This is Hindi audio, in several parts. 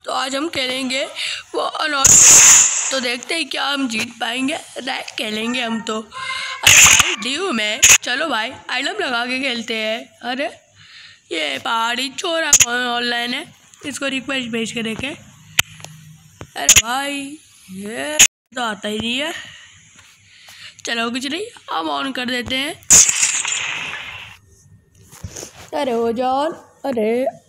तो आज हम खेलेंगे वो अनॉट। तो देखते हैं क्या हम जीत पाएंगे। रैंक खेलेंगे हम तो। अरे भाई ड्यू में चलो भाई आइलम लगा के खेलते हैं। अरे ये पहाड़ी छोरा ऑनलाइन है, इसको रिक्वेस्ट भेज के देखें। अरे भाई ये तो आता ही नहीं है। चलो कुछ नहीं, हम ऑन कर देते हैं। अरे हो जाओ। अरे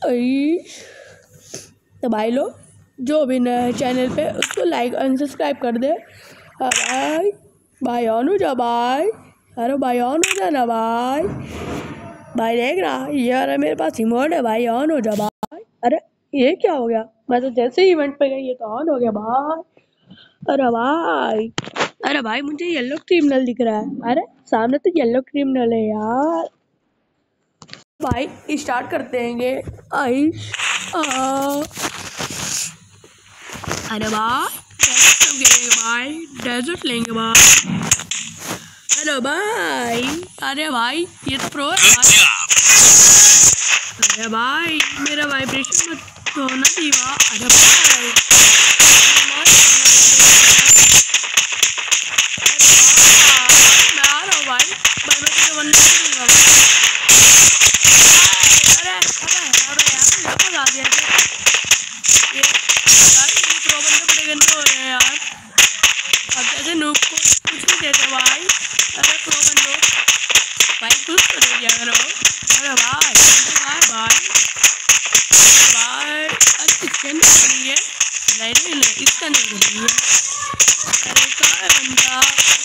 तो भाई लोग जो भी नया है चैनल पे उसको लाइक एंड सब्सक्राइब कर दे। भाई भाई ऑन हो जा भाई। अरे भाई ऑन हो जा ना भाई। भाई देख रहा यार मेरे पास इमोट है भाई, ऑन हो जा भाई। अरे ये क्या हो गया, मैं तो जैसे ही इवेंट पे गई ये तो ऑन हो गया भाई। अरे भाई मुझे येलो क्रिमिनल दिख रहा है। अरे सामने तो येलो क्रिमिनल है यार। भाई स्टार्ट करते हैं। आई अरे भाई डेजर्ट लेंगे भाई। हेलो भाई। अरे भाई ये तो प्रो है भाई। अरे भाई मेरा वाइब्रेशन मत होना दीवा। अरे भाई मैं आ रहा हूँ भाई। भाई मैं तुझे वन दूंगा भाई। अरे अबे यार लगा दिया ये यार। ये प्रो बंदे बड़े गंदे हो रहे हैं यार। अब जैसे नूब को कुछ नहीं देते भाई। अरे प्रो बंदो भाई कुछ तो दे दिया करो। अरे भाई भाई भाई इसके अंदर नहीं है। नहीं इसका नहीं है। अरे कहाँ है बंदा।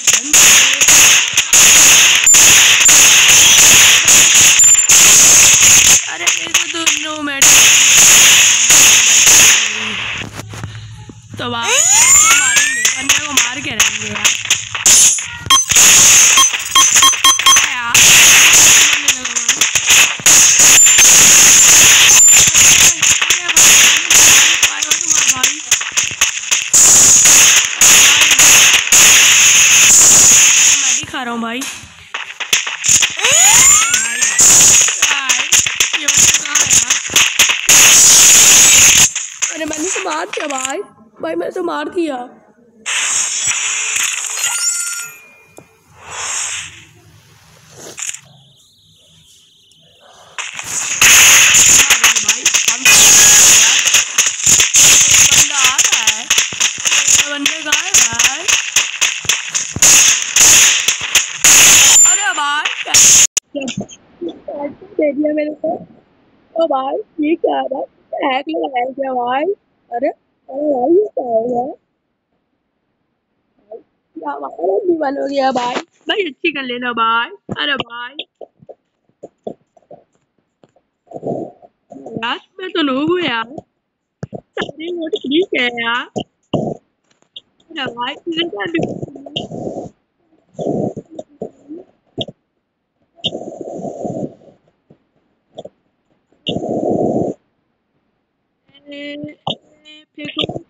अरे मेरे तो नो मैट तो भाई तो मारेंगे बंदे को, मार के रहेंगे यार। खा रहा हूँ भाई। अरे मैंने तो मार दिया भाई। भाई मैंने तो मार दिया। बंदा आ रहा है, बंदे कहाँ है भाई। अरे भाई दे दिया मेरे को। ओ भाई ये क्या है भाई, हैक लगाया क्या भाई। अरे अरे भाई ये क्या हो गया क्या भाई, दीवाल हो गया भाई। भाई अच्छी कर लेना भाई। अरे भाई यार मैं तो नूब हूँ यार। सारे वोट ठीक है यार। अरे भाई किसी का फेंको।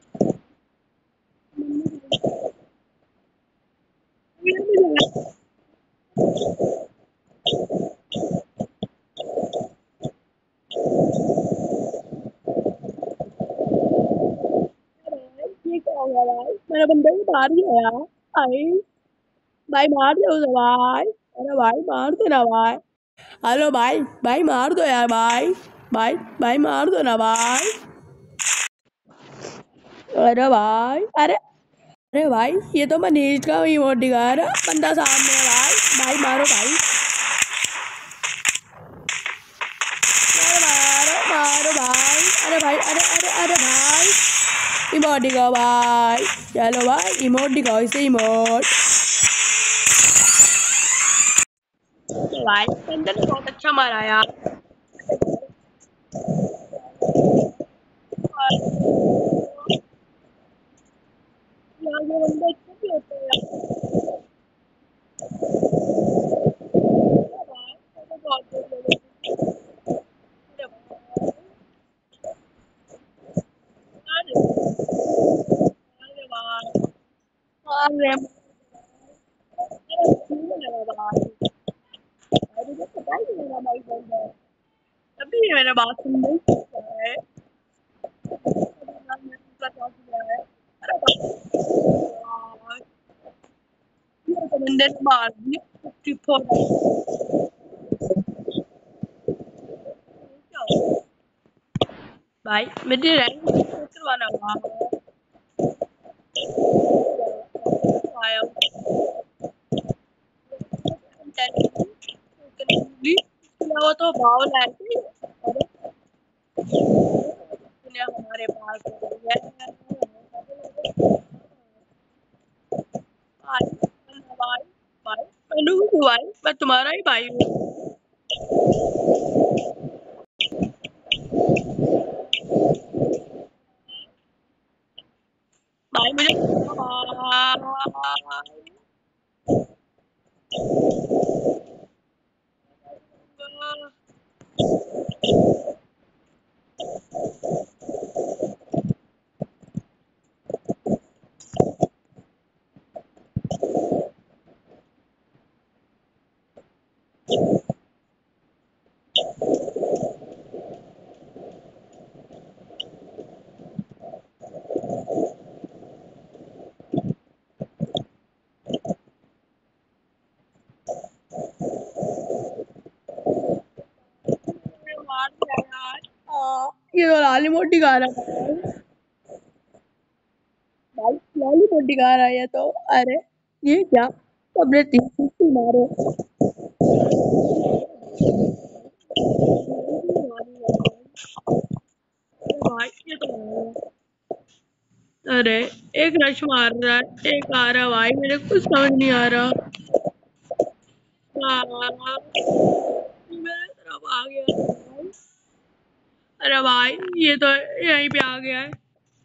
ये क्या हो गया भाई, मेरा बंदा ही मार दिया यार। भाई भाई मार दो उसे भाई। अरे भाई मार दो ना भाई। हेलो भाई भाई मार दो यार भाई। भाई भाई मार दो ना भाई। अरे भाई अरे भाई ये तो मनीष का इमोट दिखा रहा बंदा सामने है भाई। भाई मारो भाई। मारो मारो भाई। अरे भाई अरे भाई इमोट दिखाओ भाई। चलो भाई इमोट दिखाओ इसे इमोट। भाई बंदे ने बहुत अच्छा मारा यार। यार ये बंदे अच्छे भी होते हैं यार। अभी मेरा बात सुन नहीं सकता है। बंदे ने मार दी 54। भाई मेरी रैंक करवाना आया वो तो भाव लाए हमारे पास भाई भाई भाई मैं तुम्हारा ही भाई हूँ। भाई मुझे मार दिया यार। ये तो लाली मोटी गा रहा है भाई, लाली मोटी गा रहा है ये तो। अरे ये क्या, सबने 360 मारे। भाई ये तो अरे एक रश मार रहा है, एक आ रहा भाई, मेरे कुछ समझ नहीं आ रहा। मेरे तरफ आ गया। अरे भाई ये तो यहीं पे आ गया है।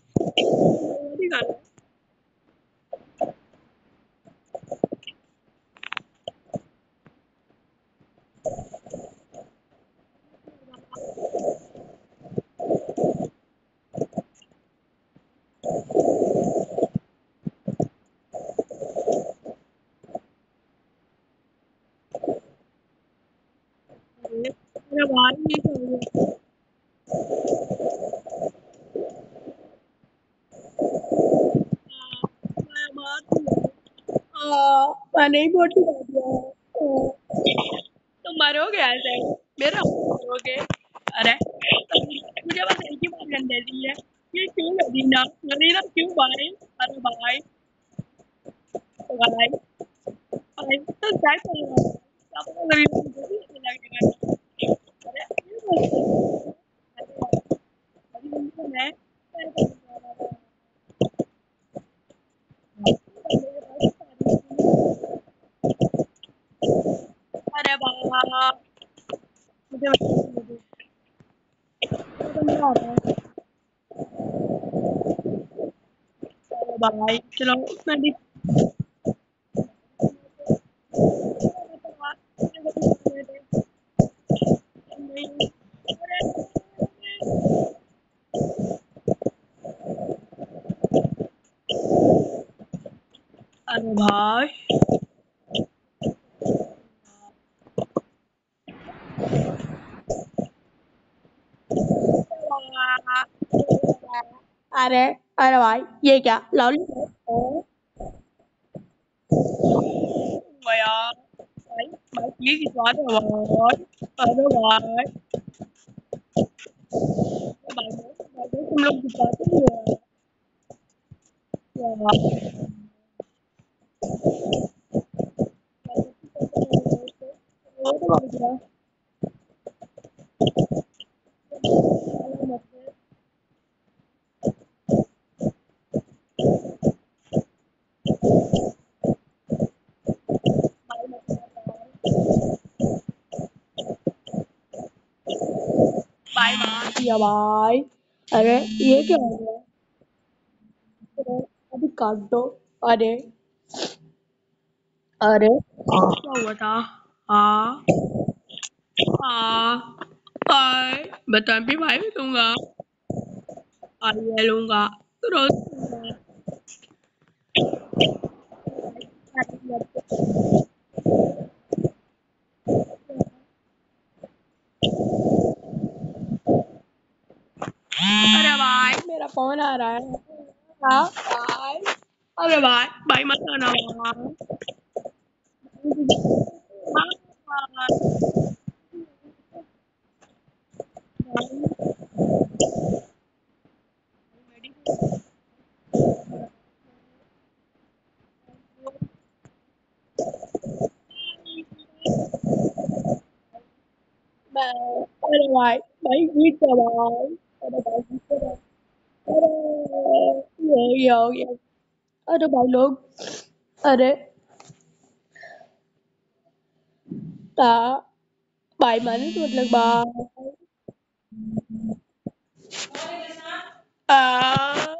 अरे भाई ये क्या हो गया? मैं मार दिया। मैंने ही मोटी कर दिया है। तुम मरोगे ऐसे, मेरा मरोगे। अरे मुझे बस एक ही बात करने दी है, ये क्यों मदीना मदीना क्यों भाई। अरे भाई भाई भाई तो क्या कर रहा है, क्या पता गरीब को भी ऐसे लगेगा। अरे मैं अरे बाबा मुझे समझा रहा है। अरे भाई चलो मैं भी अरे भाई अरे अरे भाई ये क्या लॉली यार। भाई भाई ये खिंचवा दो भाई। अरे भाई भाई तुम लोग खिंचवाते ही हो यार। वो तो भाग गया। भाई मार दिया भाई। अरे ये क्या हो गया। अरे, अभी काट दो। अरे अरे क्या हुआ था। हाँ हाँ भाई बता भी भाई भी लूंगा। लूंगा रोज। अरे भाई मेरा फोन आ रहा है। हाँ भाई। अरे भाई भाई मत आना भाई। अरे भाई भाई जीत गया भाई। अरे भाई जीत गया। ये हो गया। अरे भाई लोग। अरे ता भाई माने तो मतलब बाय। आ